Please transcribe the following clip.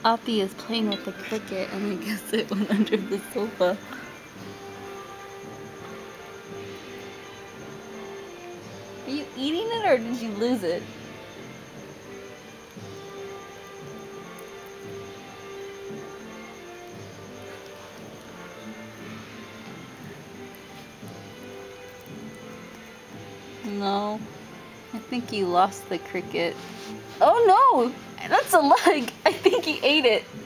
Oppie is playing with the cricket and I guess it went under the sofa. Are you eating it or did you lose it? No, I think you lost the cricket. Oh no! That's a leg! I think he ate it.